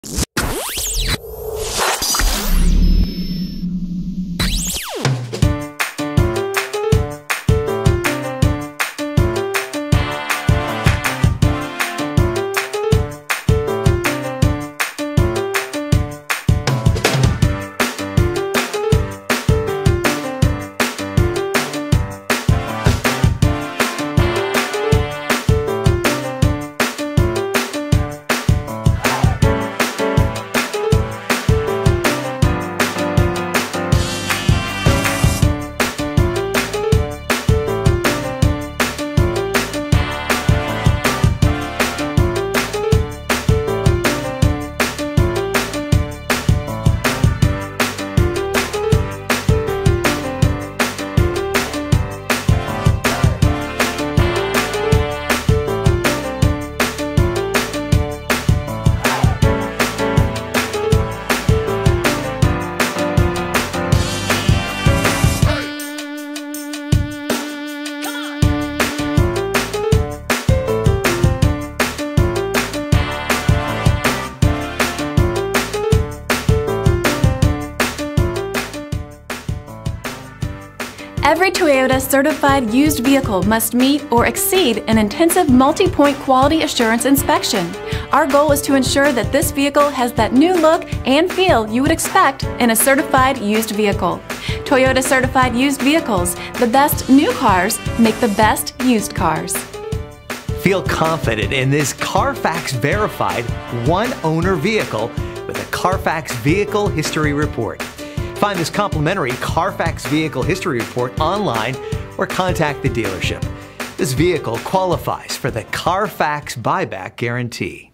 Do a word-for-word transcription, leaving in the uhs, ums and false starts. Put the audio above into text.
Every Toyota certified used vehicle must meet or exceed an intensive multi-point quality assurance inspection. Our goal is to ensure that this vehicle has that new look and feel you would expect in a certified used vehicle. Toyota certified used vehicles, the best new cars make the best used cars. Feel confident in this Carfax verified one-owner vehicle with a Carfax Vehicle History Report. Find this complimentary Carfax Vehicle History Report online or contact the dealership. This vehicle qualifies for the Carfax Buyback Guarantee.